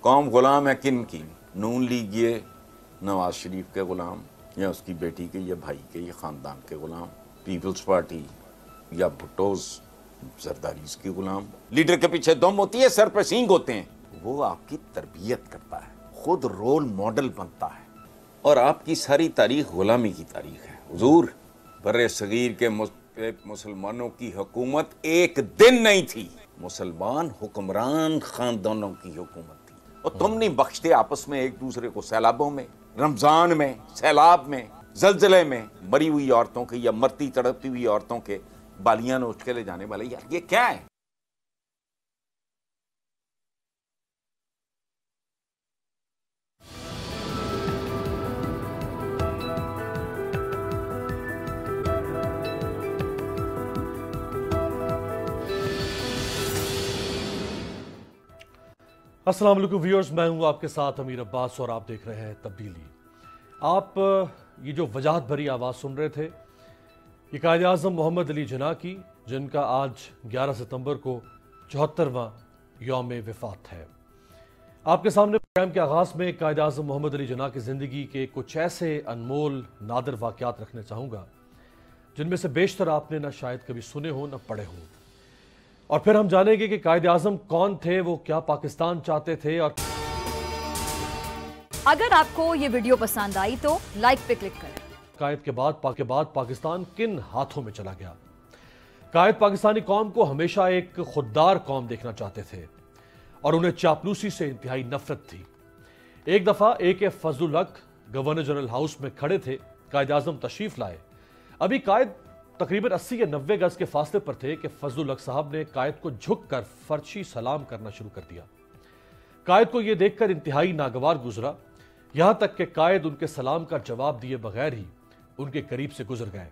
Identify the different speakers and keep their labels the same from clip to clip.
Speaker 1: कौम गुलाम है किन की? नून लीग ये नवाज शरीफ के गुलाम, या उसकी बेटी के, या भाई के, या ख़ानदान के गुलाम। पीपल्स पार्टी या भुट्टोज जरदारीज के गुलाम। लीडर के पीछे दुम होती है, सर पे सींग होते हैं। वो आपकी तरबियत करता है, खुद रोल मॉडल बनता है, और आपकी सारी तारीख गुलामी की तारीख है। हुजूर, बर्रे सगीर के मुसलमानों की हुकूमत एक दिन नहीं थी, मुसलमान हुक्मरान खानदानों की हुकूमत थी। और तुम नहीं बख्शते आपस में एक दूसरे को। सैलाबों में, रमजान में, सैलाब में, जलजले में मरी हुई औरतों के या मरती तड़पती हुई औरतों के बालियां नोच के ले जाने वाले, यार ये क्या है?
Speaker 2: अस्सलाम वालेकुम व्यूअर्स, मैं हूं आपके साथ अमीर अब्बास और आप देख रहे हैं तब्दीली। आप ये जो वजाहत भरी आवाज़ सुन रहे थे, ये कायद आज़म मोहम्मद अली जिन्ना की, जिनका आज 11 सितंबर को 74वां यौम वफ़ात है। आपके सामने प्रोग्राम के आगाज़ में कायद आज़म मोहम्मद अली जिन्ना की ज़िंदगी के कुछ ऐसे अनमोल नादिर वाक़यात रखने चाहूँगा जिनमें से बेशतर आपने ना शायद कभी सुने हो ना पढ़े हो, और फिर हम जानेंगे कि कायद आज़म कौन थे, वो क्या पाकिस्तान चाहते थे। और
Speaker 3: अगर आपको ये वीडियो पसंद आई तो लाइक पे क्लिक करें।
Speaker 2: कायद के बाद पाकिस्तान किन हाथों में चला गया? कायद पाकिस्तानी कौम को हमेशा एक खुददार कौम देखना चाहते थे और उन्हें चापलूसी से इंतहाई नफरत थी। एक दफा AK फजलुल हक गवर्नर जनरल हाउस में खड़े थे, कायद आज़म तशरीफ लाए। अभी कायद तकरीबन 80 या 90 गज के फासले पर थे कि फजलुल हक साहब ने कायद को झुककर फर्शी सलाम करना शुरू कर दिया। कायद को यह देखकर इंतहाई नागवार गुजरा, यहां तक कि कायद उनके सलाम का जवाब दिए बगैर ही उनके करीब से गुजर गए।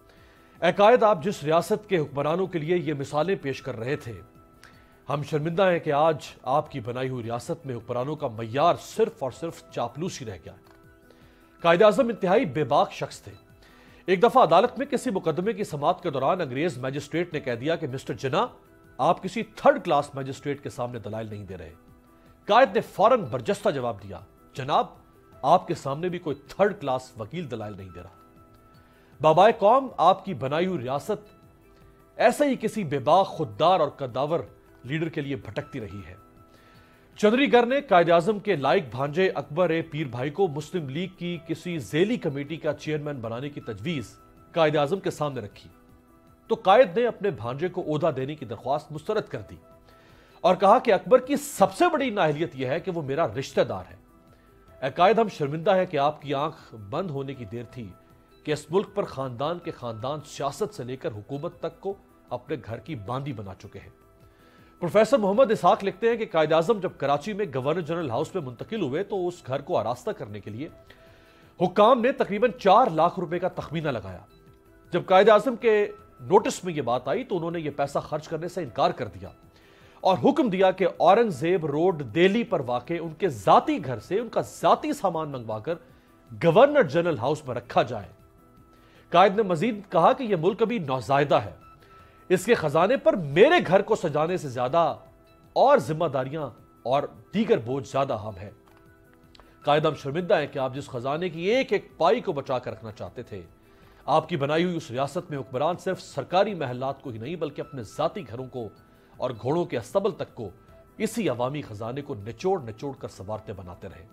Speaker 2: ए कायद, आप जिस रियासत के हुक्मरानों के लिए ये मिसालें पेश कर रहे थे, हम शर्मिंदा हैं कि आज आपकी बनाई हुई रियासत में हुक्मरानों का मय्यार सिर्फ और सिर्फ चापलूसी रह गया है। कायद आज़म इंतहाई बेबाक शख्स थे। एक दफा अदालत में किसी मुकदमे की समाअत के दौरान अंग्रेज मैजिस्ट्रेट ने कह दिया कि मिस्टर जिन्ना, आप किसी थर्ड क्लास मैजिस्ट्रेट के सामने दलाइल नहीं दे रहे। कायद ने फौरन बरजस्ता जवाब दिया, जनाब, आपके सामने भी कोई थर्ड क्लास वकील दलाइल नहीं दे रहा। बाबाए कौम, आपकी बनाई हुई रियासत ऐसे ही किसी बेबाक, खुददार और कद्दावर लीडर के लिए भटकती रही है। चंद्रीगढ़ ने कायद आज़म के लायक भांजे अकबर पीर भाई को मुस्लिम लीग की किसी झेली कमेटी का चेयरमैन बनाने की तजवीज कायद आज़म के सामने रखी, तो कायद ने अपने भांजे को ओहदा देने की दरख्वास्त मुस्तरद कर दी और कहा कि अकबर की सबसे बड़ी नाअहलियत यह है कि वो मेरा रिश्तेदार है। ए कायद, हम शर्मिंदा है कि आपकी आंख बंद होने की देर थी कि इस मुल्क पर खानदान के खानदान सियासत से लेकर हुकूमत तक को अपने घर की बांदी बना चुके हैं। प्रोफेसर मोहम्मद इसहाक लिखते हैं कि कायद आज़म जब कराची में गवर्नर जनरल हाउस में मुंतकिल हुए तो उस घर को आरास्ता करने के लिए हुक्काम ने तकरीबन 4 लाख रुपए का तखमीना लगाया। जब कायद आज़म के नोटिस में यह बात आई तो उन्होंने यह पैसा खर्च करने से इनकार कर दिया और हुक्म दिया कि औरंगजेब रोड दिल्ली पर वाक़े उनके जाती घर से उनका जाती सामान मंगवाकर गवर्नर जनरल हाउस में रखा जाए। कायद ने मजीद कहा कि यह मुल्क अभी नौजायदा है, इसके खजाने पर मेरे घर को सजाने से ज्यादा और जिम्मेदारियां और दीगर बोझ ज्यादा अहम है। कायद, हम शर्मिंदा है कि आप जिस खजाने की एक एक पाई को बचा कर रखना चाहते थे, आपकी बनाई हुई उस रियासत में हुक्मरान सिर्फ सरकारी महलात को ही नहीं बल्कि अपने जाती घरों को और घोड़ों के अस्तबल तक को इसी अवामी खजाने को निचोड़ निचोड़ कर सवारते बनाते रहे।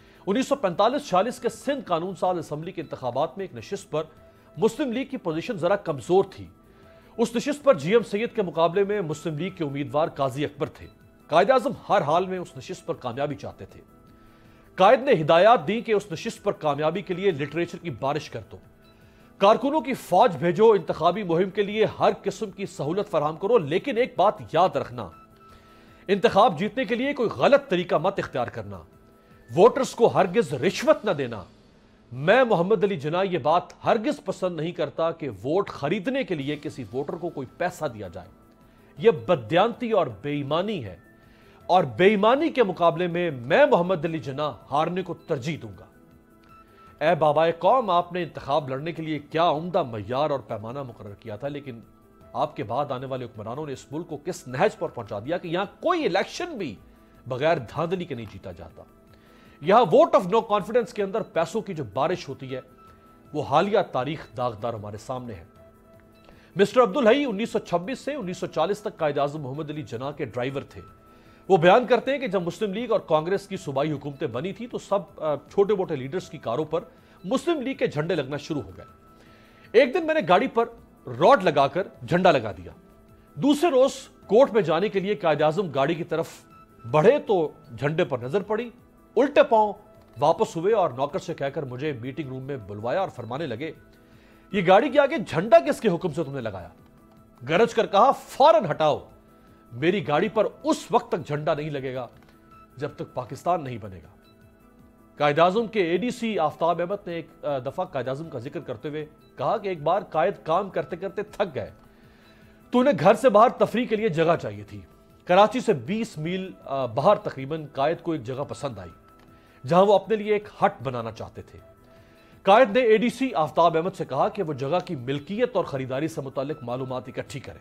Speaker 2: 1945-46 के सिंध कानून साज असम्बली के इंतखाबात में एक नशिस्त पर मुस्लिम लीग की पोजीशन जरा कमजोर थी। उस नशिस्त पर GM सैयद के मुकाबले में मुस्लिम लीग के उम्मीदवार काजी अकबर थे। कायद आज़म हर हाल में उस नशिस्त पर कामयाबी चाहते थे। कायद ने हिदायत दी कि उस नशिस्त पर कामयाबी के लिए लिटरेचर की बारिश कर दो, कारकुनों की फौज भेजो, इंतखाबी मुहिम के लिए हर किस्म की सहूलत फराहम करो, लेकिन एक बात याद रखना, इंतखाब जीतने के लिए कोई गलत तरीका मत इख्तियार करना, वोटर्स को हरगिज रिश्वत न देना। मैं मोहम्मद अली जिन्ना ये बात हरगिज पसंद नहीं करता कि वोट खरीदने के लिए किसी वोटर को कोई पैसा दिया जाए। यह बदयांती और बेईमानी है, और बेईमानी के मुकाबले में मैं मोहम्मद अली जिन्ना हारने को तरजीह दूंगा। ए बाबाए कौम, आपने इंतखाब लड़ने के लिए क्या उम्दा मय्यार और पैमाना मुकर्रर किया था, लेकिन आपके बाद आने वाले हुक्मरानों ने इस मुल्क को किस नहज पर पहुंचा दिया कि यहां कोई इलेक्शन भी बगैर धांधली के नहीं जीता जाता। यहां वोट ऑफ नो कॉन्फिडेंस के अंदर पैसों की जो बारिश होती है वो हालिया तारीख दागदार हमारे सामने है। मिस्टर अब्दुल हई 1926 से 1940 तक कायद आज़म मोहम्मद अली जिन्ना के ड्राइवर थे। वो बयान करते हैं कि जब मुस्लिम लीग और कांग्रेस की सूबाई हुकूमतें बनी थी तो सब छोटे मोटे लीडर्स की कारों पर मुस्लिम लीग के झंडे लगना शुरू हो गए। एक दिन मैंने गाड़ी पर रॉड लगाकर झंडा लगा दिया। दूसरे रोज कोर्ट में जाने के लिए कायद आज़म गाड़ी की तरफ बढ़े तो झंडे पर नजर पड़ी। उल्टे पांव वापस हुए और नौकर से कहकर मुझे मीटिंग रूम में बुलवाया और फरमाने लगे, ये गाड़ी के आगे झंडा किसके हुक्म से तुमने लगाया? गरज कर कहा, फौरन हटाओ, मेरी गाड़ी पर उस वक्त तक झंडा नहीं लगेगा जब तक पाकिस्तान नहीं बनेगा। कायद आज़म के एडीसी आफ्ताब अहमद ने एक दफा कायद आज़म का जिक्र करते हुए कहा कि एक बार कायद काम करते करते थक गए तो उन्हें घर से बाहर तफरीह के लिए जगह चाहिए थी। कराची से 20 मील बाहर तकरीबन कायद को एक जगह पसंद आई जहां वो अपने लिए एक हट बनाना चाहते थे। कायद ने एडीसी आफ्ताब अहमद से कहा कि वो जगह की मिल्कियत और खरीदारी से मुताल्लिक मालूमात इकट्ठी करें।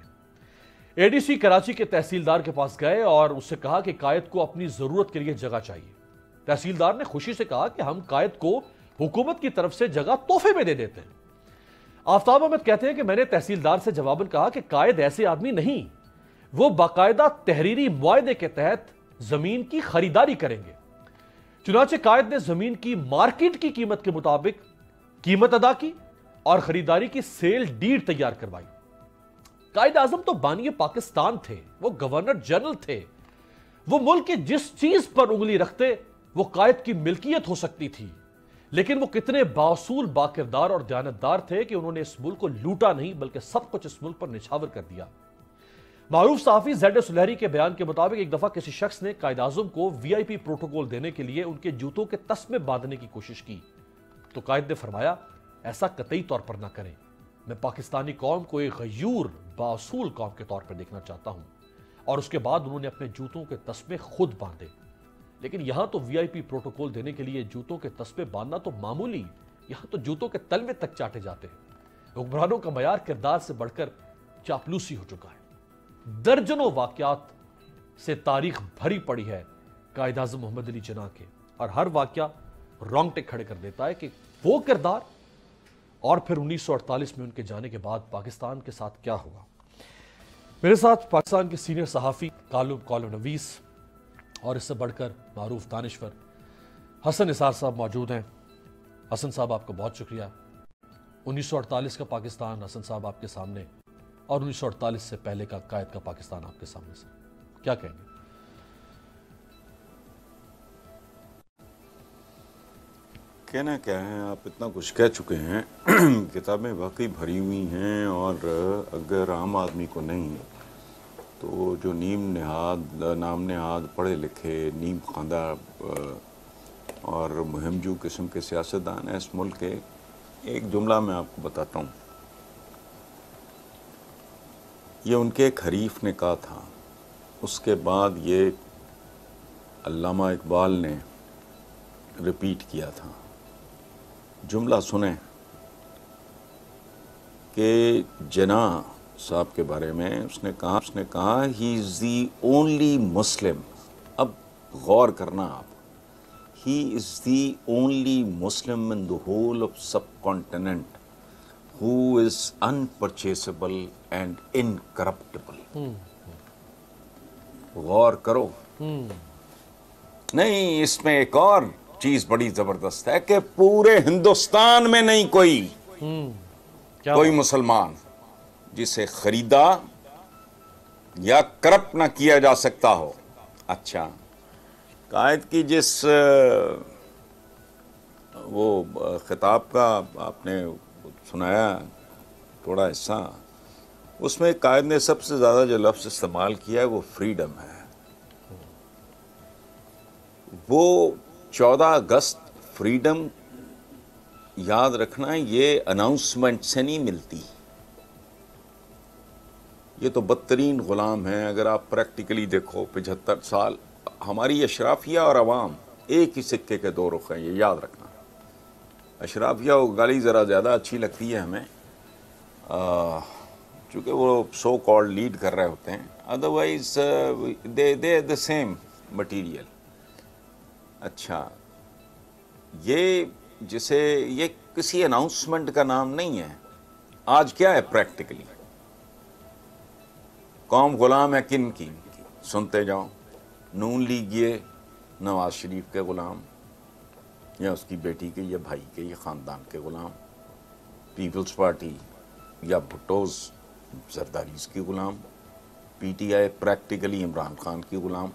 Speaker 2: एडीसी कराची के तहसीलदार के पास गए और उससे कहा कि कायद को अपनी जरूरत के लिए जगह चाहिए। तहसीलदार ने खुशी से कहा कि हम कायद को हुकूमत की तरफ से जगह तोहफे में दे देते हैं। आफ्ताब अहमद कहते हैं कि मैंने तहसीलदार से जवाबन कहा कि कायद ऐसे आदमी नहीं, वो बाकायदा तहरीरी मुआहदे के तहत जमीन की खरीदारी करेंगे। चुनाचे कायद ने जमीन की मार्केट की कीमत के मुताबिक कीमत अदा की और खरीदारी की सेल डीड तैयार करवाई। कायद आज़म तो बानी पाकिस्तान थे, वो गवर्नर जनरल थे। वो मुल्क की जिस चीज पर उंगली रखते वो कायद की मिल्कियत हो सकती थी, लेकिन वो कितने बासूल, बाकिरदार और दयानतदार थे कि उन्होंने इस मुल्क को लूटा नहीं बल्कि सब कुछ इस मुल्क पर निछावर कर दिया। मारूफ सहाफी ज़ेड सुलहरी के बयान के मुताबिक एक दफा किसी शख्स ने कायद आज़म को वीआईपी प्रोटोकॉल देने के लिए उनके जूतों के तस्मे बांधने की कोशिश की तो कायद ने फरमाया, ऐसा कतई तौर पर ना करें, मैं पाकिस्तानी कौम को एक गयूर बासूल कौम के तौर पर देखना चाहता हूं। और उसके बाद उन्होंने अपने जूतों के तस्मे खुद बांधे। लेकिन यहां तो वीआईपी प्रोटोकॉल देने के लिए जूतों के तस्मे बांधना तो मामूली, यहां तो जूतों के तलवे तक चाटे जाते हैं। हुक्मरानों का मयार किरदार से बढ़कर चापलूसी हो चुका है। दर्जनों वाकयात से तारीख भरी पड़ी है कायद आज़म मोहम्मद अली जिन्ना के, और हर वाकया रोंगटे खड़े कर देता है कि वो किरदार और फिर 1948 में उनके जाने के बाद पाकिस्तान के साथ क्या हुआ। मेरे साथ पाकिस्तान के सीनियर सहाफ़ी, कॉलम नवीस और इससे बढ़कर मारूफ दानिश्वर हसन निसार साहब मौजूद हैं। हसन साहब, आपका बहुत शुक्रिया। 1948 का पाकिस्तान हसन साहब आपके सामने, और 1948 से पहले का कायद का पाकिस्तान आपके सामने से, क्या कहेंगे?
Speaker 1: कहना क्या है, आप इतना कुछ कह चुके हैं। किताबें वाकई भरी हुई हैं, और अगर आम आदमी को नहीं तो जो नाम नहाद पढ़े लिखे, नीम खांदा और मुहिमजू किस्म के सियासतदान हैं इस मुल्क के, एक जुमला मैं आपको बताता हूँ। ये उनके एक हरीफ ने कहा था, उसके बाद ये अल्लामा इकबाल ने रिपीट किया था। जुमला सुने कि जिन्ना साहब के बारे में उसने कहा ही इज़ दी ओनली मुस्लिम। अब गौर करना आप, he is the only Muslim in the whole of subcontinent who is unpurchasable and incorruptible। गौर करो। नहीं, इसमें एक और चीज बड़ी जबरदस्त है कि पूरे हिंदुस्तान में नहीं कोई मुसलमान जिसे खरीदा या करप्ट ना किया जा सकता हो। अच्छा, कायद की जिस वो खिताब का आपने सुनाया थोड़ा हिस्सा, उसमें कायद ने सबसे ज़्यादा जो लफ्ज़ इस्तेमाल किया है वो फ्रीडम है। वो 14 अगस्त फ्रीडम, याद रखना, ये अनाउंसमेंट से नहीं मिलती। ये तो बदतरीन ग़ुलाम है। अगर आप प्रैक्टिकली देखो, 75 साल हमारी अशराफिया और अवाम एक ही सिक्के के दो रुख हैं, ये याद रखना। अशराफिया वो गाली ज़रा ज़्यादा अच्छी लगती है हमें, चूँकि वो सो कॉल्ड लीड कर रहे होते हैं। Otherwise they the same, material. अच्छा, ये जिसे ये किसी अनाउंसमेंट का नाम नहीं है। आज क्या है प्रैक्टिकली? कौम गुलाम है किन की? सुनते जाओ। नून लीग ये नवाज शरीफ के गुलाम, या उसकी बेटी के या भाई के या ख़ानदान के गुलाम। पीपल्स पार्टी या भुट्टोज जरदारीज की गुलाम। पीटीआई प्रैक्टिकली इमरान खान की गुलाम।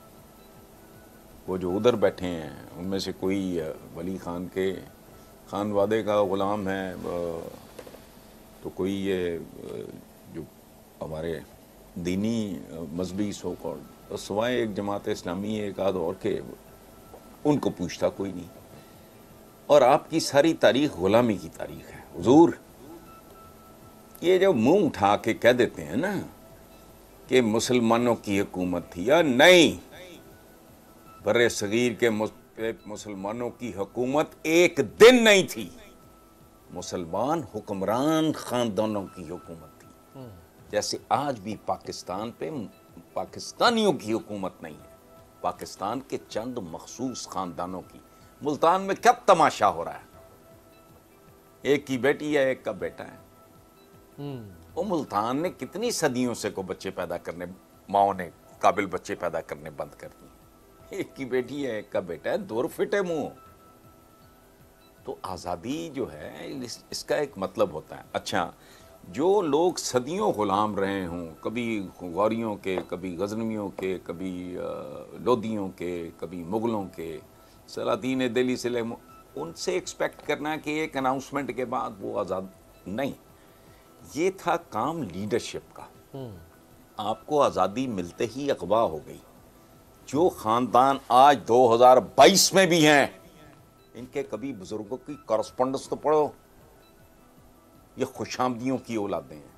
Speaker 1: वो जो उधर बैठे हैं उनमें से कोई वली खान के खानवादे का गुलाम है, तो कोई ये जो हमारे दीनी मजहबी सो कॉल्ड, सिवाय एक जमात इस्लामी एक आध और के, उनको पूछता कोई नहीं। और आपकी सारी तारीख गुलामी की तारीख है। हुजूर, ये जो मुंह उठा के कह देते हैं ना कि मुसलमानों की हुकूमत थी, या नहीं, बर्रे सगीर के मुसलमानों की हुकूमत एक दिन नहीं थी। मुसलमान हुक्मरान खानदानों की हुकूमत थी। जैसे आज भी पाकिस्तान पे पाकिस्तानियों की हुकूमत नहीं है, पाकिस्तान के चंद मखसूस खानदानों की। मुल्तान में क्या तमाशा हो रहा है? एक की बेटी है, एक का बेटा है। वो मुल्तान ने कितनी सदियों से को बच्चे पैदा करने, माओ ने काबिल बच्चे पैदा करने बंद कर दिए। एक की बेटी है, एक का बेटा है, दूर फिटे मुंह। तो आज़ादी जो है इसका एक मतलब होता है। अच्छा, जो लोग सदियों गुलाम रहे हों, कभी गौरियों के, कभी गजनवियों के, कभी लोदियों के, कभी मुगलों के, सलातीन दिल्ली से, उनसे एक्सपेक्ट करना कि एक अनाउंसमेंट के बाद वो आज़ाद, नहीं। ये था काम लीडरशिप का। आपको आज़ादी मिलते ही अगवा हो गई। जो ख़ानदान आज 2022 में भी हैं, इनके कभी बुजुर्गों की कॉरस्पॉन्डेंस तो पढ़ो। ये खुशामदियों की औलादें हैं,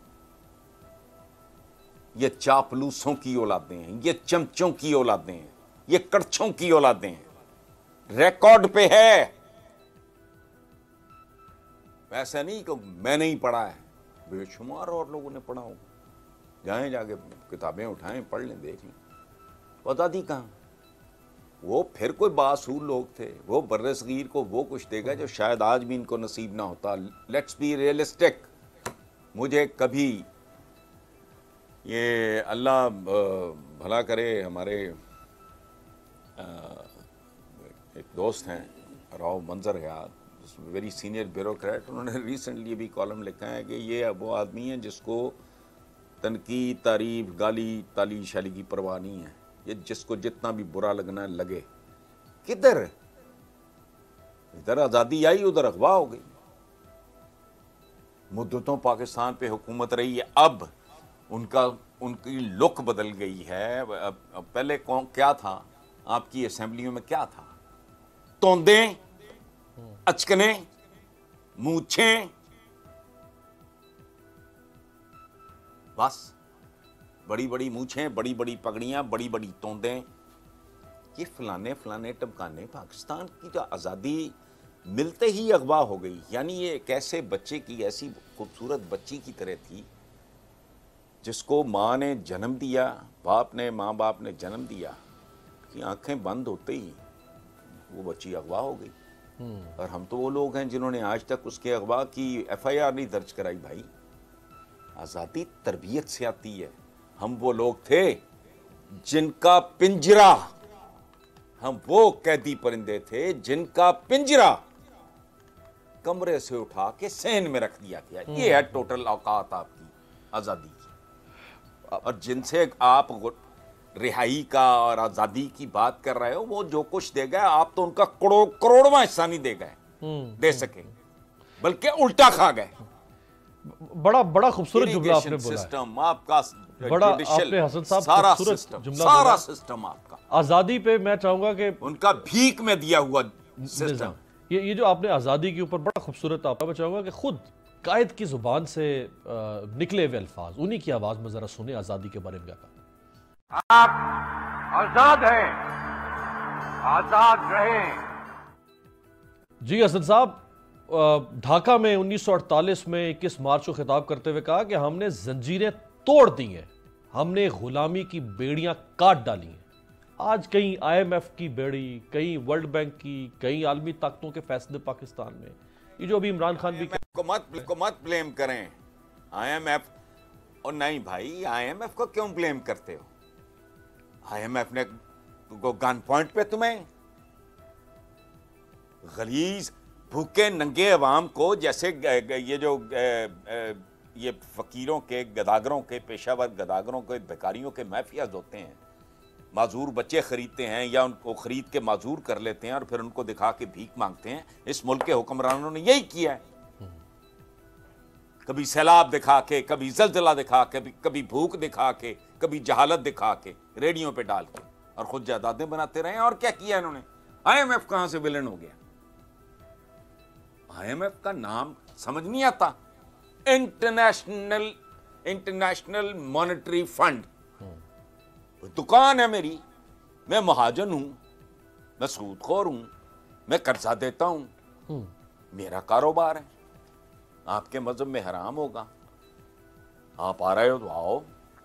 Speaker 1: ये चापलूसों की औलादें हैं, ये चमचों की औलादें हैं, ये कड़छों की औलादें हैं। रिकॉर्ड पे है। वैसा नहीं कि मैंने ही पढ़ा है, बेशुमार और लोगों ने पढ़ा होगा। जाएं, जाके किताबें उठाएं, पढ़ लें, देख लें। आज़ादी कहाँ? वो फिर कोई बासूर लोग थे। वो बर्रे सगीर को वो कुछ देगा जो शायद आज भी इनको नसीब ना होता। Let's be realistic. मुझे कभी ये अल्लाह भला करे, हमारे एक दोस्त हैं Rao Manzar Hayat, very senior bureaucrat, उन्होंने रिसेंटली भी कॉलम लिखा है कि ये वो आदमी है जिसको तनकीद, तारीफ, गाली, ताली शाली की परवाह नहीं है। ये जिसको जितना भी बुरा लगना है लगे। किधर? इधर आज़ादी आई, उधर अगवा हो गई। मुद्दतों पाकिस्तान पे हुकूमत रही है। अब उनकी लुक बदल गई है। पहले कौन क्या था? आपकी असेंबलियों में क्या था? तोंदें, अचकने, मूछें, बस। बड़ी बड़ी मूछें, बड़ी बड़ी पगड़ियां, बड़ी बड़ी तोंदें, ये फलाने फलाने टमकाने। पाकिस्तान की जो आज़ादी मिलते ही अगवा हो गई। यानी ये एक ऐसे बच्चे की, ऐसी खूबसूरत बच्ची की तरह थी जिसको माँ ने जन्म दिया, माँ बाप ने जन्म दिया कि आंखें बंद होते ही वो बच्ची अगवा हो गई। और हम तो वो लोग हैं जिन्होंने आज तक उसके अगवा की FIR नहीं दर्ज कराई। भाई, आज़ादी तरबियत से आती है। हम वो लोग थे जिनका पिंजरा, हम वो कैदी परिंदे थे जिनका पिंजरा कमरे से उठा के सहन में रख दिया गया। ये है टोटल औकात आपकी आज़ादी की। और जिनसे आप रिहाई का और आज़ादी की बात कर रहे हो, वो जो कुछ दे गए, आप तो उनका करोड़वां हिस्सा नहीं दे गए, दे सके, बल्कि उल्टा खा गए।
Speaker 2: बड़ा खूबसूरत जुमला आपने बोला।
Speaker 1: सिस्टम आपका
Speaker 2: बड़ा आपने हसन साहब
Speaker 1: सारा
Speaker 2: खूबसूरत
Speaker 1: सिस्टम,
Speaker 2: जुमला
Speaker 1: सारा सिस्टम आपका।
Speaker 2: आज़ादी पे मैं चाहूंगा कि
Speaker 1: उनका भीख में दिया हुआ सिस्टम।
Speaker 2: ये जो आपने आज़ादी के ऊपर बड़ा खूबसूरत आपका, मैं चाहूंगा कि खुद कायद की जुबान से निकले हुए अल्फाज, उन्हीं की आवाज में जरा सुने आज़ादी के बारे में क्या कहा।
Speaker 4: आप आजाद हैं, आजाद रहें।
Speaker 2: जी हसन साहब, ढाका में 1948 में 21 मार्च को खिताब करते हुए कहा कि हमने जंजीरें तोड़ दी हैं, हमने गुलामी की बेड़ियां काट डाली हैं। आज कहीं IMF की बेड़ी, कहीं वर्ल्ड बैंक की, कहीं आलमी ताकतों के फैसले पाकिस्तान में, ये जो अभी इमरान खान भी
Speaker 1: को मत ब्लेम करें IMF। और नहीं भाई, IMF को क्यों ब्लेम करते हो? IMF ने गन पॉइंट पे तुम्हें गलीज भूखे नंगे अवाम को, जैसे ये जो ये फकीरों के, गदागरों के, पेशावर गदागरों के, भिखारियों के माफियाज होते हैं, माजूर बच्चे खरीदते हैं या उनको खरीद के माजूर कर लेते हैं और फिर उनको दिखा के भीख मांगते हैं। इस मुल्क के हुक्मरानों ने यही किया है, कभी सैलाब दिखा के, कभी जलजला दिखा के, कभी भूख दिखा के, कभी जहालत दिखा के, रेडियो पे डाल के, और खुद जायदादें बनाते रहे। और क्या किया इन्होंने? IMF कहां से विलन हो गया? IMF का नाम समझ नहीं आता, इंटरनेशनल मॉनेटरी फंड। दुकान है मेरी, मैं महाजन हूं, मैं सूदखोर हूं, मैं कर्जा देता हूं, मेरा कारोबार है। आपके मजहब में हराम होगा, आप आ रहे हो तो आओ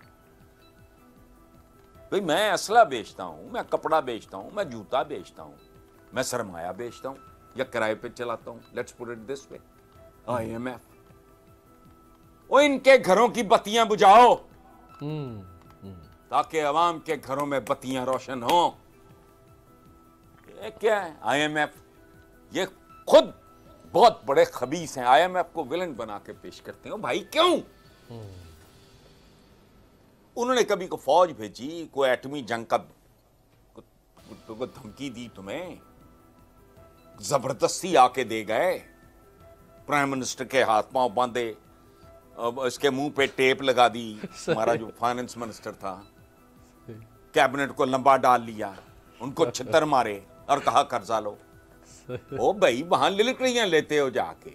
Speaker 1: भाई। मैं असला बेचता हूं, मैं कपड़ा बेचता हूं, मैं जूता बेचता हूं, मैं सरमाया बेचता हूं या किराए पे चलाता हूं। Let's put it this way. IMF, वो इनके घरों की बत्तियां बुझाओ ताकि अवाम के घरों में बत्तियां रोशन हो। ये क्या है IMF? ये खुद बहुत बड़े खबीस हैं, IMF को विलन बना के पेश करते हो। भाई क्यों? उन्होंने कभी को फौज भेजी, कोई एटमी जंग का को धमकी दी तुम्हें, जबरदस्ती आके दे गए, प्राइम मिनिस्टर के हाथ पांव बांधे, इसके मुंह पे टेप लगा दी। हमारा जो फाइनेंस मिनिस्टर था, कैबिनेट को लंबा डाल लिया, उनको छितर मारे और कहा कर्जा लो। ओ भाई, वहां लिलकड़ियां लेते हो जाके,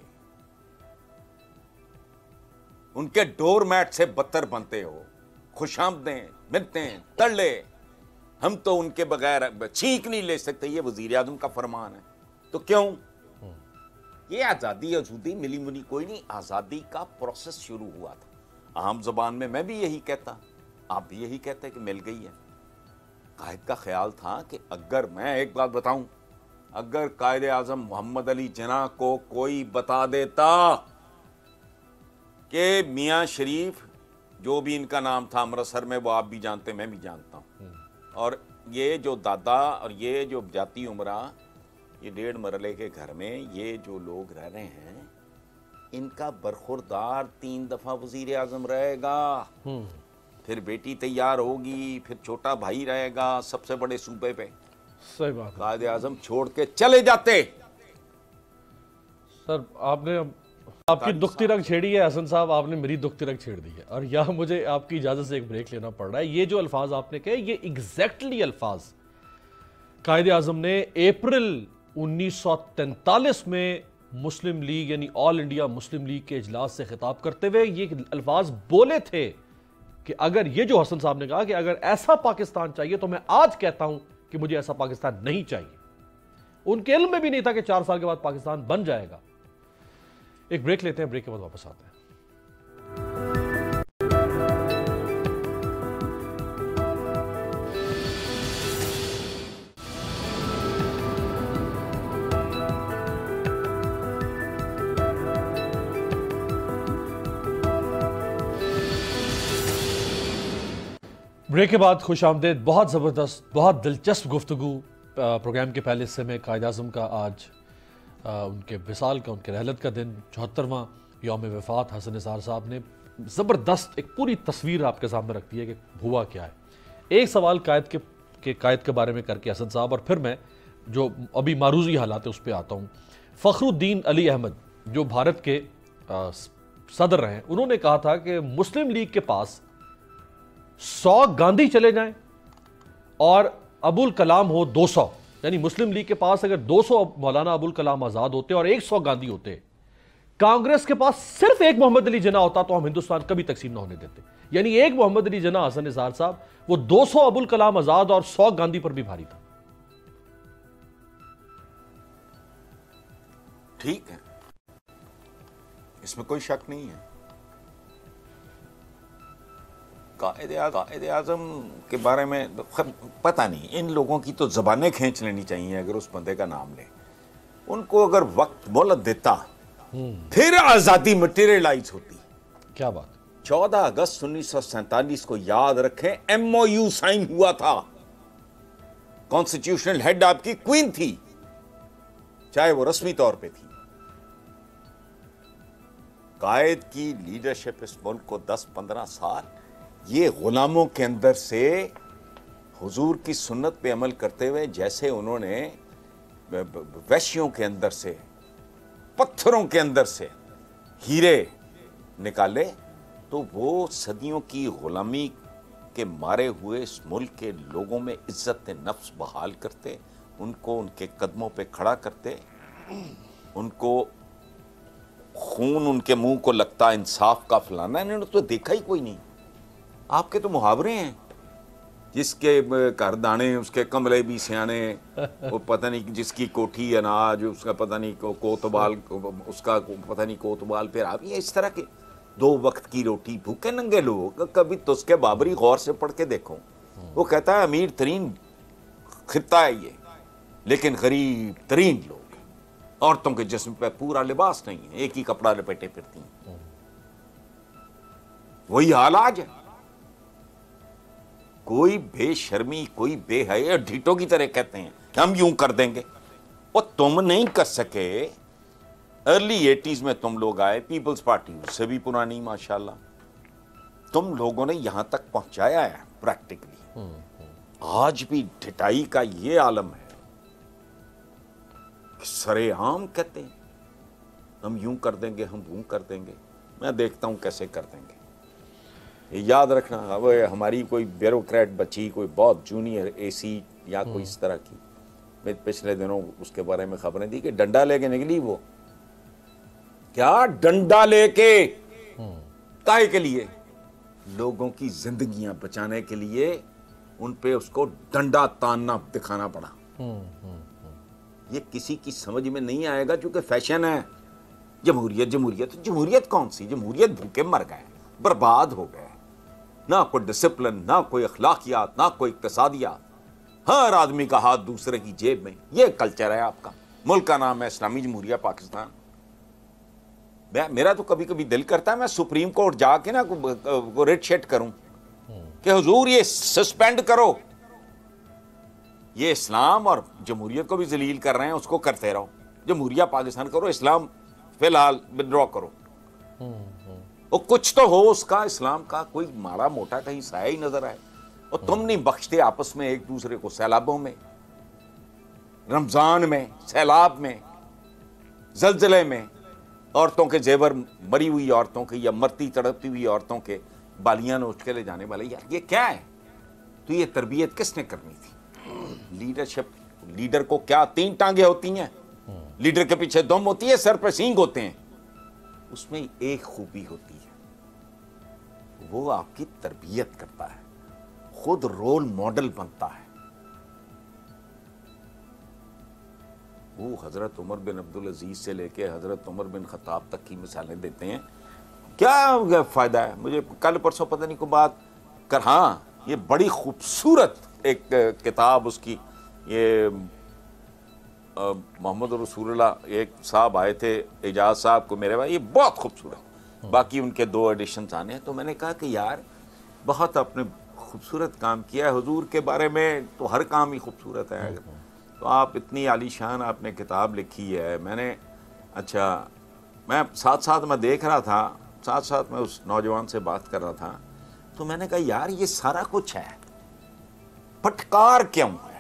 Speaker 1: उनके डोरमैट से बदतर बनते हो, खुशामदें मिलते हैं, तड़ले। हम तो उनके बगैर छींक नहीं ले सकते, ये वजीर आजम का फरमान है। तो क्यों? ये आजादी अजूदी मिली मुनी कोई नहीं, आजादी का प्रोसेस शुरू हुआ था। आम जबान में मैं भी यही कहता, आप भी यही कहते कि मिल गई है। कायद का ख्याल था कि अगर, मैं एक बात बताऊं, अगर कायद आजम मोहम्मद अली जिन्ना को कोई बता देता कि मियां शरीफ, जो भी इनका नाम था अमृतसर में, वो आप भी जानते, मैं भी जानता हूं, और ये जो दादा और ये जो जाती उमरा, ये 1.5 मरले के घर में ये जो लोग रह रहे हैं, इनका बरखुरदार 3 दफा वजीर आजम रहेगा, फिर बेटी तैयार होगी, फिर छोटा भाई रहेगा सबसे बड़े सूबे पे।
Speaker 2: सही बात है।
Speaker 1: कायदे आजम छोड़ के चले जाते।
Speaker 2: सर, आपने आपकी दुखती रग छेड़ी है हसन साहब, आपने मेरी दुखती रग छेड़ दी है, और यहाँ मुझे आपकी इजाजत से एक ब्रेक लेना पड़ रहा है। ये जो अल्फाज आपने कहे, ये एग्जैक्टली अल्फाज कायदे आजम ने अप्रैल 1943 में मुस्लिम लीग यानी ऑल इंडिया मुस्लिम लीग के इजलास से खिताब करते हुए ये अल्फाज बोले थे कि अगर ये जो हसन साहब ने कहा कि अगर ऐसा पाकिस्तान चाहिए तो मैं आज कहता हूं कि मुझे ऐसा पाकिस्तान नहीं चाहिए। उनके इल्म में भी नहीं था कि 4 साल के बाद पाकिस्तान बन जाएगा। एक ब्रेक लेते हैं, ब्रेक के बाद वापस आते हैं। ब्रेक के बाद खुश आमदेद। बहुत ज़बरदस्त, बहुत दिलचस्प गुफ्तगू प्रोग्राम के पहले हिस्से में। कायद आज़म का आज उनके विसाल का, उनके रहलत का दिन, 74वां यौम वफ़ात। हसन निसार साहब ने ज़बरदस्त एक पूरी तस्वीर आपके सामने रख दी है कि हुआ क्या है। एक सवाल कायद के बारे में करके हसन साहब, और फिर मैं जो अभी मारूजी हालात है उस पर आता हूँ। फ़खरुद्दीन अली अहमद जो भारत के सदर रहे, उन्होंने कहा था कि मुस्लिम लीग के पास 100 गांधी चले जाएं और अबुल कलाम हो 200, यानी मुस्लिम लीग के पास अगर 200 मौलाना अबुल कलाम आजाद होते और 100 गांधी होते, कांग्रेस के पास सिर्फ एक मोहम्मद अली जिन्ना होता, तो हम हिंदुस्तान कभी तकसीम ना होने देते। यानी एक मोहम्मद अली जिन्ना, हसन निसार साहब, वो 200 अबुल कलाम आजाद और 100 गांधी पर भी भारी था।
Speaker 1: ठीक है, इसमें कोई शक नहीं है। कायदे आज़म के बारे में पता नहीं, इन लोगों की तो ज़बानें खींच लेनी चाहिए अगर उस बंदे का नाम ले। उनको अगर वक्त मोहलत देता फिर आज़ादी मटेरियलाइज होती।
Speaker 2: क्या बात।
Speaker 1: 14 अगस्त 1947 को याद रखें, MOU साइन हुआ था। कॉन्स्टिट्यूशनल हेड आपकी क्वीन थी, चाहे वो रस्मी तौर पे थी। कायद की लीडरशिप इस मुल्क को 10-15 साल ये गुलामों के अंदर से हुजूर की सुन्नत पे अमल करते हुए, जैसे उन्होंने वैश्यों के अंदर से, पत्थरों के अंदर से हीरे निकाले, तो वो सदियों की गुलामी के मारे हुए इस मुल्क के लोगों में इज्जत नफ्स बहाल करते, उनको उनके कदमों पे खड़ा करते, उनको खून उनके मुंह को लगता इंसाफ का फलाना। इन्होंने तो देखा ही कोई नहीं। आपके तो मुहावरे हैं, जिसके घर दाने उसके कमले भी सियाने, वो पता नहीं जिसकी कोठी अनाज उसका पता नहीं कोतवाल, उसका पता नहीं कोतवाल। फिर आप ये इस तरह के 2 वक्त की रोटी भूखे नंगे लोग। कभी तो उसके बाबरी गौर से पढ़ के देखो, वो कहता है अमीर तरीन खित्ता है ये, लेकिन गरीब तरीन लोग, औरतों के जिस्म पे पूरा लिबास नहीं है, एक ही कपड़ा लपेटे फिरती हैं। वही हाल आज है। कोई बेशर्मी, कोई बेहया, ढीटों की तरह कहते हैं कि हम यूं कर देंगे। और तुम नहीं कर सके। अर्ली 80s में तुम लोग आए, पीपल्स पार्टी उससे भी पुरानी माशाल्लाह, तुम लोगों ने यहां तक पहुंचाया है प्रैक्टिकली। आज भी ढिटाई का ये आलम है, सरेआम कहते हैं हम यूं कर देंगे, हम वो कर देंगे। मैं देखता हूं कैसे कर देंगे। ये याद रखना, अब हमारी कोई ब्यूरोक्रेट बची, कोई बहुत जूनियर AC या कोई इस तरह की, मैं पिछले दिनों उसके बारे में खबरें दी कि डंडा लेके निकली वो। क्या डंडा लेके? काहे के लिए? लोगों की जिंदगियां बचाने के लिए उन पे उसको डंडा तानना दिखाना पड़ा। ये किसी की समझ में नहीं आएगा, क्योंकि फैशन है। जमहूरियत जमहूरियत, जमहूरियत कौन सी जमहूरियत? भूखे मर गए, बर्बाद हो गए। ना कोई डिसिप्लिन, ना कोई अखलाकियात, ना कोई इक्तिसादियात। हर आदमी का हाथ दूसरे की जेब में, ये कल्चर है आपका। मुल्क का नाम है इस्लामी जमहूरिया पाकिस्तान। मेरा तो कभी कभी दिल करता है मैं सुप्रीम कोर्ट जाके ना रिट शेट करूं कि हुजूर ये सस्पेंड करो, ये इस्लाम और जमहूरियत को भी जलील कर रहे हैं, उसको करते रहो। जमहूरिया पाकिस्तान करो, इस्लाम फिलहाल विड्रॉ करो। और कुछ तो हो उसका, इस्लाम का कोई माड़ा मोटा कहीं साया ही नजर आए। और तुम नहीं बख्शते आपस में एक दूसरे को, सैलाबों में, रमजान में, सैलाब में, जलजले में, औरतों के जेवर, मरी हुई औरतों के या मरती तड़पती हुई औरतों के बालियां नोच के ले जाने वाले। यार ये क्या है? तो ये तरबियत किसने करनी थी? लीडरशिप। लीडर को क्या 3 टांगे होती हैं? लीडर के पीछे दुम होती है, सर पे सींग होते हैं। उसमें एक खूबी होती है, वो आपकी तरबियत करता है, खुद रोल मॉडल बनता है। वो हजरत उमर बिन अब्दुल अजीज से लेके हजरत उमर बिन खत्ताब तक की मिसालें देते हैं। क्या फायदा है? मुझे कल परसों पता नहीं को बात कर, हाँ ये बड़ी खूबसूरत एक किताब उसकी, ये मोहम्मद रसूलुल्लाह एक साहब आए थे, एजाज साहब को मेरे भाई, ये बहुत खूबसूरत। बाकी उनके 2 एडिशंस आने हैं। तो मैंने कहा कि यार बहुत आपने खूबसूरत काम किया है, हुजूर के बारे में तो हर काम ही खूबसूरत है। तो आप इतनी आलीशान आपने किताब लिखी है। मैंने अच्छा, मैं साथ साथ मैं देख रहा था, साथ साथ मैं उस नौजवान से बात कर रहा था, तो मैंने कहा यार ये सारा कुछ है, फटकार क्यों है?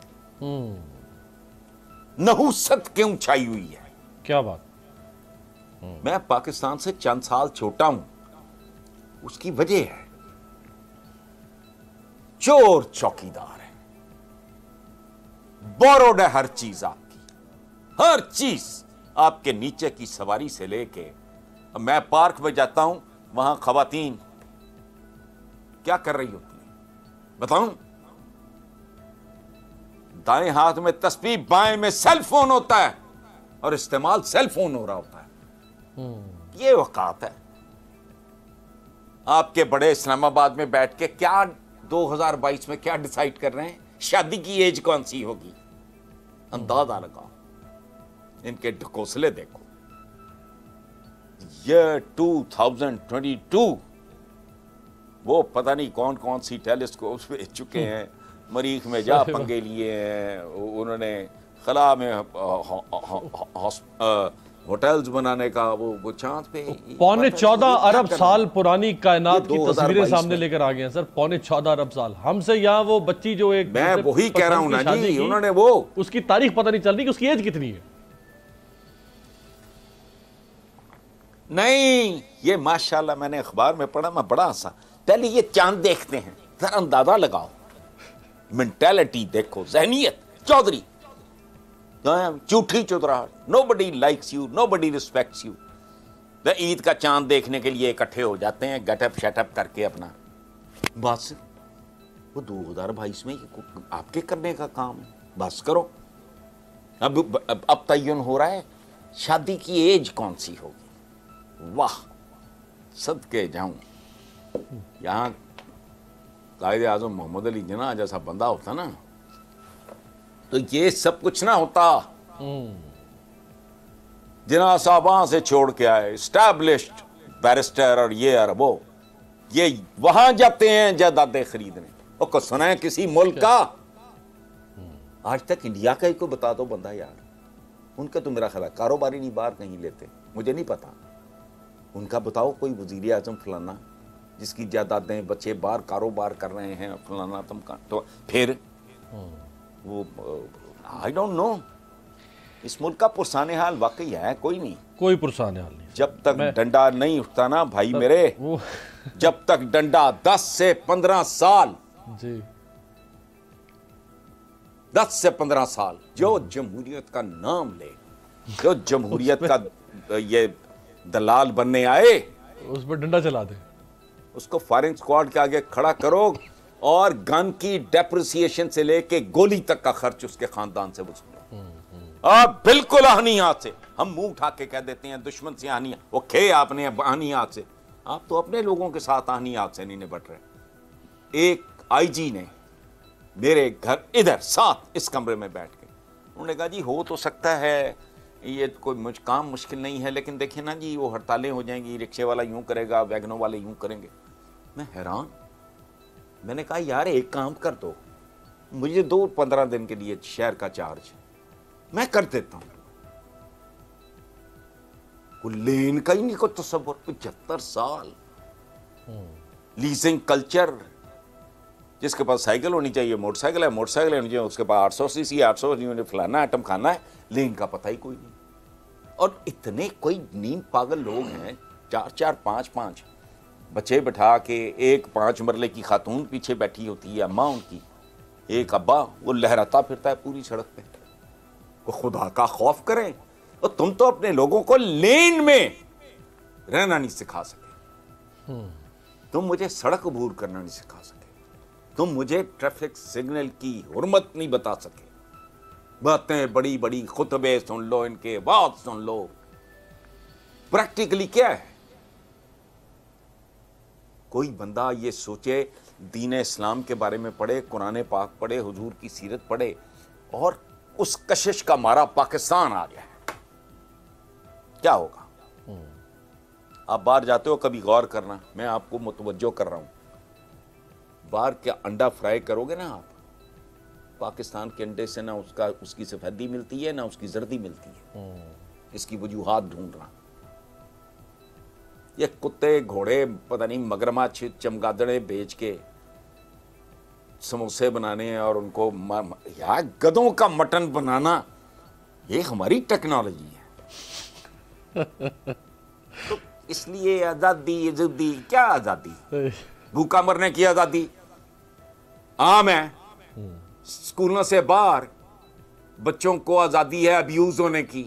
Speaker 1: नहुसत क्यों छाई हुई है?
Speaker 2: क्या बात।
Speaker 1: मैं पाकिस्तान से चंद साल छोटा हूं, उसकी वजह है चोर चौकीदार है, बोरोड है हर चीज आपकी, हर चीज आपके नीचे की सवारी से लेके। मैं पार्क में जाता हूं, वहां खवातीन क्या कर रही होती है बताऊं? दाएं हाथ में तस्बीह, बाएं में सेल फोन होता है और इस्तेमाल सेल फोन हो रहा होता है। ये वकात है। आपके बड़े इस्लामाबाद में बैठ के क्या 2022 में क्या डिसाइड कर रहे हैं, शादी की एज कौन सी होगी? अंदाजा लगाओ, इनके ढकोसले देखो। ये 2022 वो पता नहीं कौन कौन सी टेलीस्कोप भेज चुके हैं, मरीख में जा पंगे लिए हैं उन्होंने, खला में होटल्स बनाने का, वो चांद पे
Speaker 2: 14.25 अरब साल पुरानी कायनात की
Speaker 1: 2022
Speaker 2: तस्वीरें सामने
Speaker 1: में
Speaker 2: लेकर आ गए हैं सर। 14.25 अरब साल हमसे, यहाँ वो बच्ची जो एक
Speaker 1: मैं वही कह रहा हूं ना जी, उन्होंने वो
Speaker 2: उसकी तारीख पता नहीं चल रही कि उसकी एज कितनी है।
Speaker 1: नहीं, ये माशाल्लाह मैंने अखबार में पढ़ा, मैं बड़ा हंसा। पहले ये चांद देखते हैं, जरा अंदाजा लगाओ, मेंटालिटी देखो, जहनियत। चौधरी झूठी चुतराहट, nobody likes you, nobody respects you. वे ईद का चांद देखने के लिए इकट्ठे हो जाते हैं गेटअप शेटअप करके अपना, बस वो 2022 में आपके करने का काम है, बस करो। अब तयन हो रहा है शादी की एज कौन सी होगी। वाह, सदके जाऊं, यहाँ कायदे आजम मोहम्मद अली जिन्ना जैसा बंदा होता ना तो ये सब कुछ ना होता। जिन्ना साहब से छोड़ के आए, स्टैब्लिश्ड बैरिस्टर और ये और वो, ये वहां जाते हैं जायदादें खरीदने। और को सुना है किसी मुल्क का, आज तक इंडिया का ही को बता दो बंदा यार, उनका तो मेरा ख्याल कारोबारी नहीं बाहर कहीं लेते, मुझे नहीं पता। उनका बताओ कोई वजीर आजम फलाना जिसकी जायदादें बच्चे बाहर कारोबार कर रहे हैं फलाना तुमका, तो फिर वो आई डोंट नो। इस मुल्क का पुरसाने हाल वाकई है कोई नहीं,
Speaker 2: कोई पुरसाने हाल नहीं।
Speaker 1: जब तक डंडा नहीं उठता ना भाई मेरे, जब तक डंडा 10 से 15 साल
Speaker 2: जी,
Speaker 1: 10 से 15 साल जो जमहूरियत का नाम ले, जो जमहूरियत का ये दलाल बनने आए,
Speaker 2: उस पर डंडा चला दे,
Speaker 1: उसको फायरिंग स्क्वाड के आगे खड़ा करो और गन की डेप्रिसिएशन से लेके गोली तक का खर्च उसके खानदान से वसूलो। आप बिल्कुल आहनी हाथ से, हम मुंह उठा के कह देते हैं दुश्मन से आहनी, वो खे आपने आहनी हाथ से, आप तो अपने लोगों के साथ आहनी हाथ से नहीं निपट रहे। एक आईजी ने मेरे घर इधर साथ इस कमरे में बैठ के उन्होंने कहा जी हो तो सकता है ये कोई काम मुश्किल नहीं है, लेकिन देखिए ना जी वो हड़तालें हो जाएंगी, रिक्शे वाला यूं करेगा, वैगनों वाले यूं करेंगे। मैं हैरान, मैंने कहा यार एक काम कर दो, मुझे 15 दिन के लिए शहर का चार्ज मैं कर देता हूं। कोई लेन का ही नहीं कोई तस्वर। 75 साल लीजिंग कल्चर, जिसके पास साइकिल होनी चाहिए मोटरसाइकिल है, मोटरसाइकिल होनी चाहिए उसके पास 800 सीसी 800 फलाना आइटम खाना है, लेन का पता ही कोई नहीं। और इतने कोई नींद पागल लोग हैं, 4-4 5-5 बच्चे बैठा के, एक 5 मरले की खातून पीछे बैठी होती है अम्मा उनकी, एक अब्बा, वो लहराता फिरता है पूरी सड़क पे। वो खुदा का खौफ करें। और तुम तो अपने लोगों को लेन में रहना नहीं सिखा सके, तुम मुझे सड़क अबूर करना नहीं सिखा सके, तुम मुझे ट्रैफिक सिग्नल की हुर्मत नहीं बता सके। बातें बड़ी बड़ी खुतबे सुन लो, इनके बात सुन लो, प्रैक्टिकली क्या है? कोई बंदा ये सोचे, दीन इस्लाम के बारे में पढ़े, कुरान पाक पढ़े, हुजूर की सीरत पढ़े, और उस कशिश का मारा पाकिस्तान आ गया है, क्या होगा? आप बाहर जाते हो कभी गौर करना, मैं आपको मुतवज्जो कर रहा हूं, बाहर क्या अंडा फ्राई करोगे ना आप, पाकिस्तान के अंडे से ना उसकी सफेदी मिलती है ना उसकी जर्दी मिलती है। इसकी वजूहात ढूंढना, ये कुत्ते घोड़े पता नहीं मगरमच्छ चमगादड़े बेच के समोसे बनाने और उनको यार गधों का मटन बनाना, ये हमारी टेक्नोलॉजी है। तो इसलिए आजादी जुदी क्या आजादी, भूखा मरने की आजादी आम है। स्कूलों से बाहर बच्चों को आजादी है अब्यूज होने की,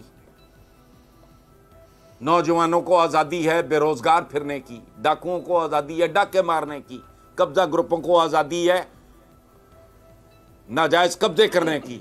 Speaker 1: नौजवानों को आजादी है बेरोजगार फिरने की, डाकुओं को आजादी है डाके मारने की, कब्जा ग्रुपों को आजादी है नाजायज कब्जे करने की।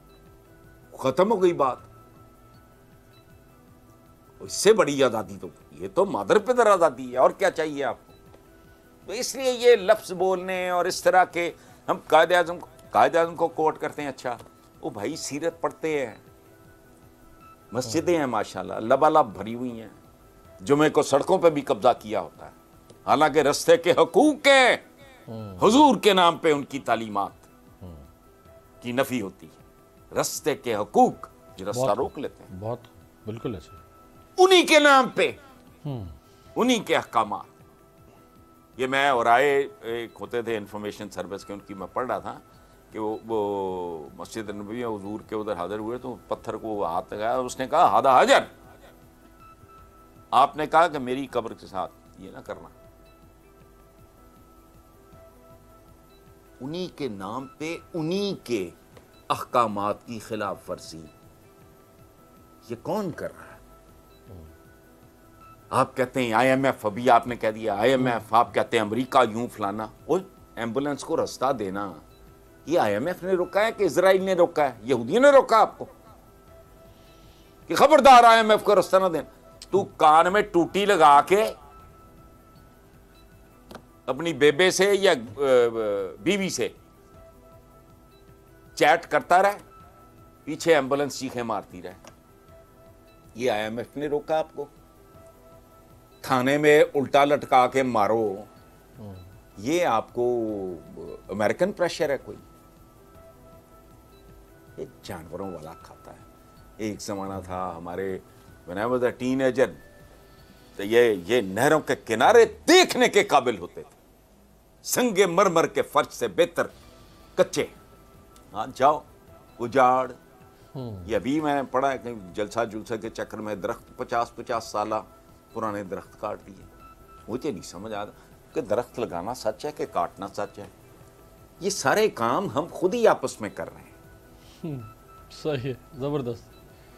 Speaker 1: खत्म हो गई बात। इससे बड़ी आजादी तो ये तो मादर पिदर आज़ादी है, और क्या चाहिए आपको? तो इसलिए ये लफ्ज़ बोलने और इस तरह के, हम कायदे आज़म को कोट करते हैं। अच्छा वो भाई सीरत पढ़ते हैं, मस्जिदें हैं माशाल्लाह लबालब भरी हुई हैं, जुमे को सड़कों पे भी कब्जा किया होता है, हालांकि रस्ते के हकूक के हुजूर के नाम पे उनकी तालीमात की नफी होती है। रस्ते के हकूक जो रास्ता रोक लेते हैं,
Speaker 2: बहुत बिल्कुल ऐसे,
Speaker 1: उन्हीं के नाम पे, उन्हीं के अहकाम। ये मैं और आए एक होते थे इंफॉर्मेशन सर्विस के, उनकी मैं पढ़ रहा था कि वो मस्जिद नबवी हुजूर के उधर हाजिर हुए तो पत्थर को हाथ लगाया, उसने कहा हादा हाजर, आपने कहा कि मेरी कब्र के साथ ये ना करना। उन्हीं के नाम पे उन्हीं के अहकामात की खिलाफ वर्जी ये कौन कर रहा है? आप कहते हैं IMF, अभी आपने कह दिया IMF, आप कहते हैं अमेरिका यूं फलाना। और एम्बुलेंस को रास्ता देना ये IMF ने रोका है कि इजराइल ने रोका है? यहूदियों ने रोका आपको कि खबरदार IMF को रास्ता ना देना? तू कान में टूटी लगा के अपनी बेबे से या बीवी से चैट करता रहे, पीछे एम्बुलेंस चीखें मारती रहे। ये IMF ने रोका आपको? थाने में उल्टा लटका के मारो, ये आपको अमेरिकन प्रेशर है कोई? ये जानवरों वाला खाता है। एक जमाना था हमारे, when I was a teenager, तो ये नहरों के किनारे देखने के काबिल होते थे, संगे मरमर के फर्श से बेहतर कच्चे। हाँ जाओ उजाड़। ये अभी मैंने पढ़ा है कि जलसा जुलसा के चक्कर में दरख्त 50-50 साल पुराने दरख्त काट दिए। मुझे नहीं समझ आता कि दरख्त लगाना सच है कि काटना सच है। ये सारे काम हम खुद ही आपस में कर रहे हैं।
Speaker 2: सही है, जबरदस्त।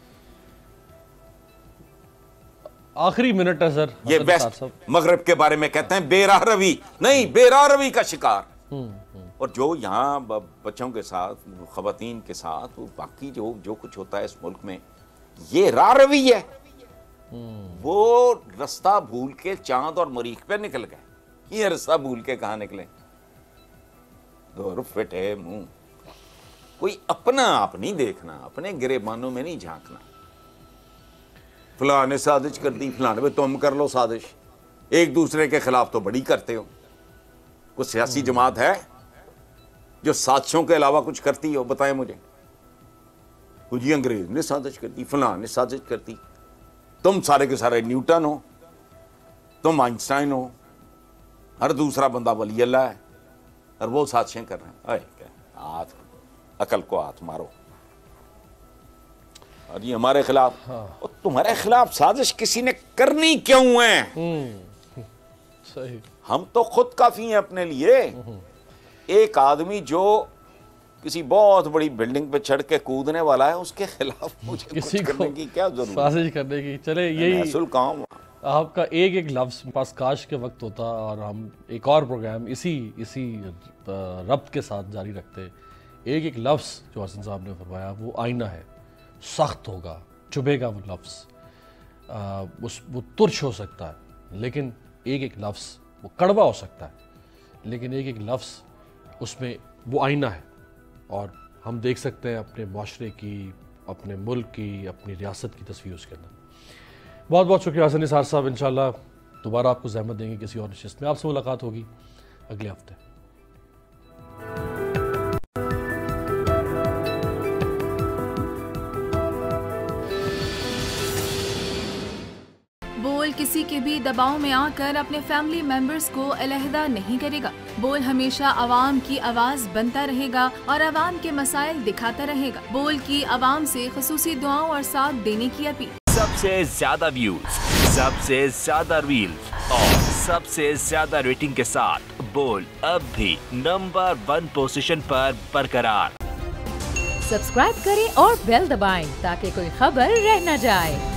Speaker 2: आखिरी मिनट है सर।
Speaker 1: ये वेस्ट मगरब के बारे में कहते हैं बेराह रवी, नहीं बेराह रवी का शिकार। और जो यहाँ बच्चों के साथ, खवातीन के साथ, बाकी जो कुछ होता है इस मुल्क में, ये राह रवी है। वो रास्ता भूल के चांद और मरीख पे निकल गए। ये रास्ता भूल के कहां निकले? दो फिटे मुंह। कोई अपना आप नहीं देखना, अपने गिरेबानों में नहीं झांकना। फलां ने साजिश कर दी, फलां ने, तुम कर लो साजिश। एक दूसरे के खिलाफ तो बड़ी करते हो। कोई सियासी जमात है जो साजिशों के अलावा कुछ करती हो? बताएं मुझे। जी अंग्रेज ने साजिश कर दी, फलां ने साजिश कर दी। तुम सारे के सारे न्यूटन हो, तुम आइंस्टाइन हो, हर दूसरा बंदा वली अल्लाह है, और वो साजिशें कर रहे हैं। हाथ, अकल को हाथ मारो। और ये हमारे खिलाफ, और तुम्हारे खिलाफ साजिश किसी ने करनी क्यों है?
Speaker 2: सही।
Speaker 1: हम तो खुद काफी हैं अपने लिए। एक आदमी जो किसी बहुत बड़ी बिल्डिंग पे चढ़ के कूदने वाला है, उसके खिलाफ मुझे किसी कुछ करने की क्या जरूरत?
Speaker 2: साजिश करने की। चले यही
Speaker 1: काम
Speaker 2: आपका एक एक लफ्ज़ पास काश के वक्त होता, और हम एक और प्रोग्राम इसी रब्त के साथ जारी रखते। एक एक लफ्ज़ जो हसन साहब ने फरमाया वो आईना है, सख्त होगा, चुभेगा वो लफ्ज़, वो तुर्श हो सकता है, लेकिन एक एक लफ्ज़ वो कड़वा हो सकता है, लेकिन एक एक लफ्ज़ उसमें वो आईना है। और हम देख सकते हैं अपने माशरे की, अपने मुल्क की, अपनी रियासत की तस्वीर उसके अंदर। बहुत बहुत शुक्रिया हसन निसार साहब। इंशाल्लाह दोबारा आपको ज़हमत देंगे किसी और नशिस्त में। आपसे मुलाकात होगी अगले हफ्ते।
Speaker 5: बोल किसी के भी दबाव में आकर अपने फैमिली मेंबर्स को अलहदा नहीं करेगा। बोल हमेशा आवाम की आवाज बनता रहेगा और आवाम के मसाइल दिखाता रहेगा। बोल की आवाम से खुसूसी दुआओं और साथ देने की अपील।
Speaker 6: सबसे ज्यादा व्यूज, सबसे ज्यादा रील्स और सबसे ज्यादा रेटिंग के साथ बोल अब भी नंबर 1 पोजीशन पर बरकरार।
Speaker 7: सब्सक्राइब करें और बेल दबाएं ताकि कोई खबर रह न जाए।